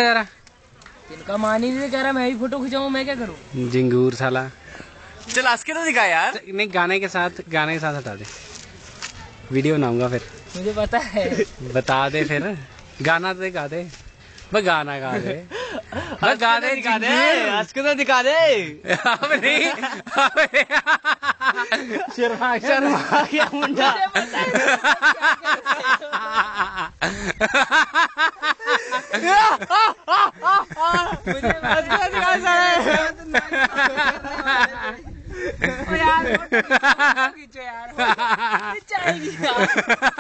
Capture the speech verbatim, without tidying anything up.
इनका मान ही नहीं कह रहा, मैं ही फोटो खिंचाऊं, मैं क्या करूं? जिंगूर साला। चल हंस के तो दिखा यार। नहीं गाने के साथ, गाने के साथ हटा दे, वीडियो बनाऊंगा फिर। मुझे पता है। बता दे फिर, गाना तो गा दे, बस गाना गा दे, बस गा दे, दिखा दे, हंस के तो दिखा दे। अब नहीं, अब नहीं। शर्मा शर्मा गया मुंडा। यार